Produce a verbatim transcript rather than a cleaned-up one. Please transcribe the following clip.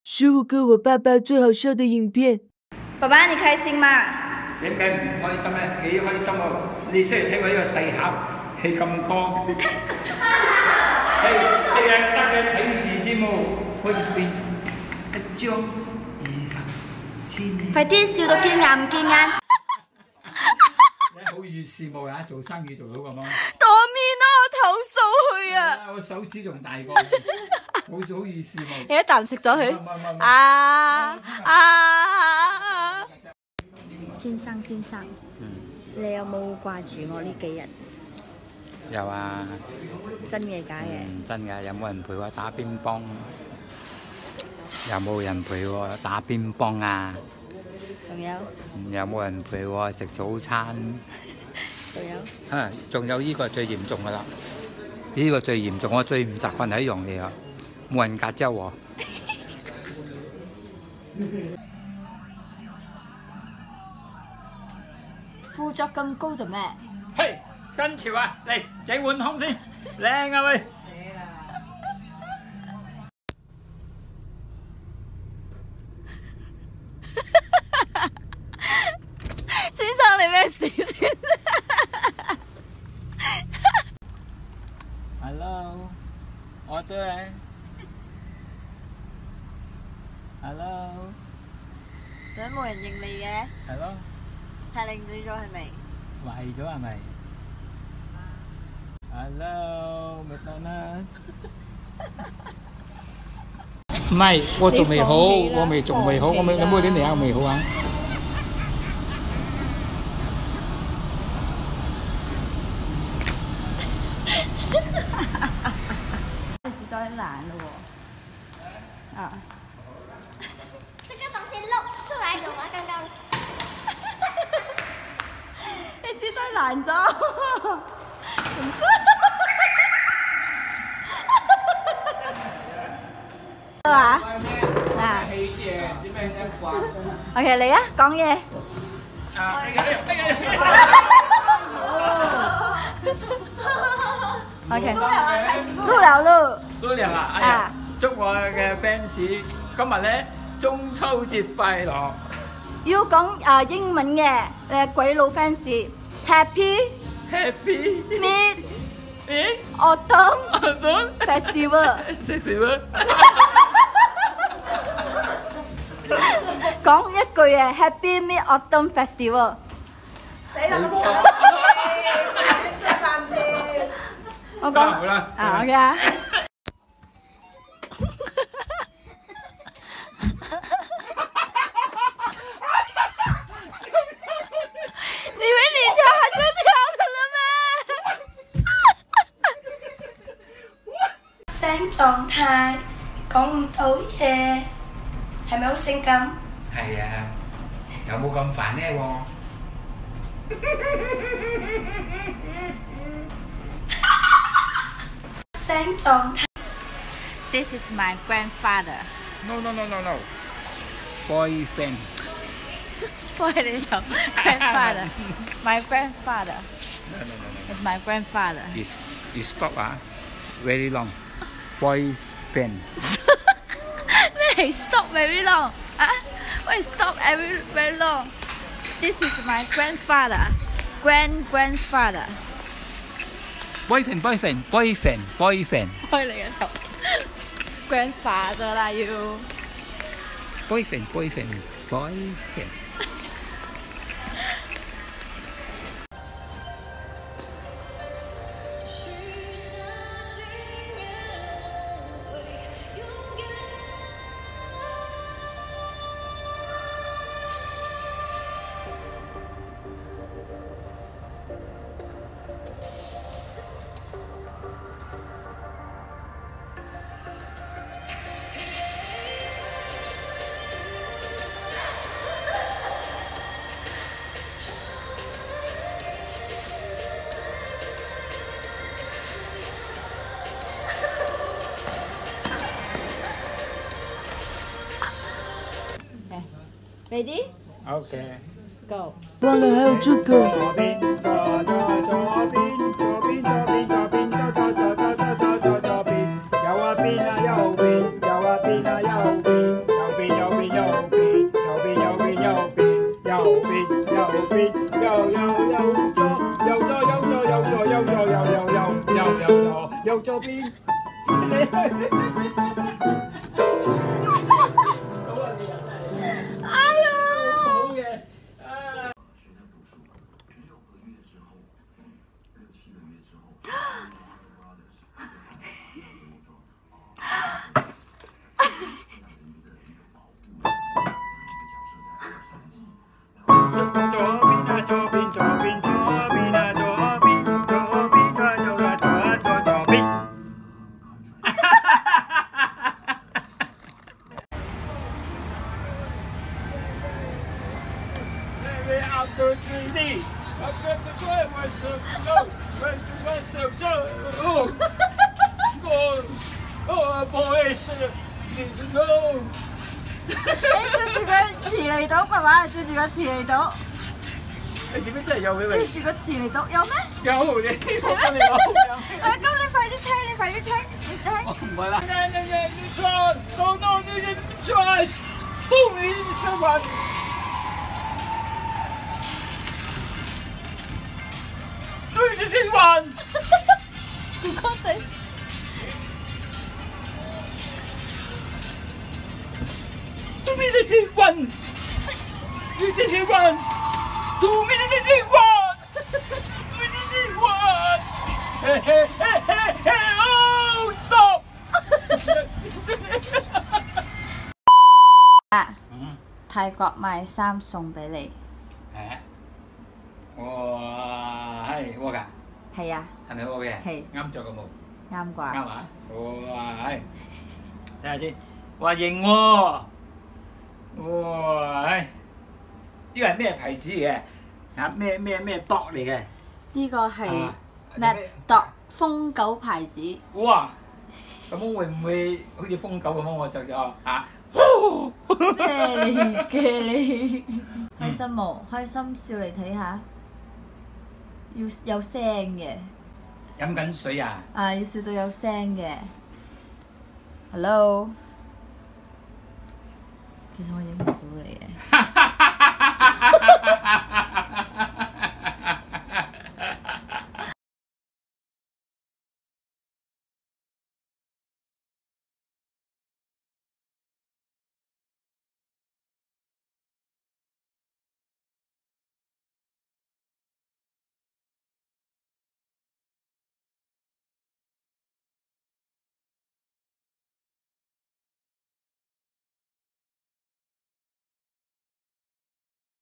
十五个我爸爸最好笑的影片。 爸爸，你開心嗎？ 點解唔開心咧？幾開心喎！你雖然聽過呢個細盒戲咁多，係日日得嘅睇視節目，可以變一張二十千。 快啲笑到見眼唔見眼！ 你好易羨慕啊！做生意做到咁樣。 當面啦，我投訴佢啊！ 我手指仲大過，好似好易羨慕。 你一啖食咗佢。啊啊！先生先生， 嗯， 你有冇掛住我呢幾日？ 有啊。 真嘅假嘅？ 嗯，真㗎。有冇人陪我打乒乓？有冇人陪我打乒乓啊？ 仲有？ 有冇人陪我食早餐？ 仲有？ 啊，仲有呢個最嚴重㗎啦！呢個最嚴重，我最唔習慣係一樣嘢啊，冇人隔週喎。 褲著咁高做咩？ 嘿，新潮啊！嚟整碗湯先，靚啊喂！ 先生，你咩事先 ？Hello， 我對你。Hello， 點解冇人認你嘅？ 係咯。 太靚仔咗係咪？ 壞咗係咪 ？Hello， 麥當娜。唔係，我仲未好，我未仲未好，我未，你冇點嚟啊？我未好啊！ 知道懶了喎。啊。 这个东西露出来了吗？刚刚。 你知道懶咗。啊？啊。OK， 嚟啊，講嘢。 啊！ OK， 錄了錄。 錄了啊！哎呀，祝我嘅 fans 今日咧中秋節快樂。 要講啊英文嘅，誒鬼佬 fans Happy Happy Mid Mid Autumn Autumn Festival Festival。 講一句啊 Happy Mid Autumn Festival。死啦！我講好啦， 啊 OK 啊。聲狀態講唔到嘢，係咪好性感？ 係啊，有冇咁煩呢喎？ 聲狀態。This is my grandfather. No no no no no. Boyfriend. Boy 你就 grandfather. My grandfather. No no no no. It's my grandfather. Is is stop 啊 ，very long. Boyfriend. 咩係 stop very long 啊？喂 stop very very long. This is my grandfather. Grand grandfather. Boyfriend boyfriend boyfriend boyfriend. 開你個頭。Grandfather 啦要。 Boyfriend boyfriend boyfriend. Ready? Okay. Go. 忘了还有这个。 左边，左左左边，左边左边左边，左左左左左左左左边，右啊边啊右边，右啊边啊右边，右左邊。 哎呀！ 好嘅。After three D, I've got to try myself. No, myself, myself. Oh, oh, oh, boys, need to know. 你照住個磁嚟到，爸爸照住個磁嚟到， 你點解真係有嘅？ 照住個磁嚟到，有咩？ 有你，我跟你講。 啊，咁你快啲聽，你快啲聽，你聽。 我唔係啦。你錯，no no，你你錯，不理相關。對住天雲， 哥哥仔， 對面的天雲，對着天雲，對面的天雲，對面的天雲，嘿嘿嘿嘿嘿 ，oh stop！ 啊，泰國買衫送俾你。 誒，哇，係我㗎， 係啊， 係咪我嘅？ 係啱着嘅冇？ 啱啩？ 啱啊！哇，係，睇下先，哇型喎！哇，係，呢個係咩牌子嘅？啊，咩咩咩 dog 嚟嘅？ 呢個係啊 Mad Dog 瘋狗牌子。 哇！咁會唔會好似瘋狗咁樣？我就就啊， 咩嚟嘅你？開心冇？開心笑嚟睇下，要有聲嘅。 飲緊水啊！ 啊，要笑到有聲嘅。Hello。其實我影唔到你嘅。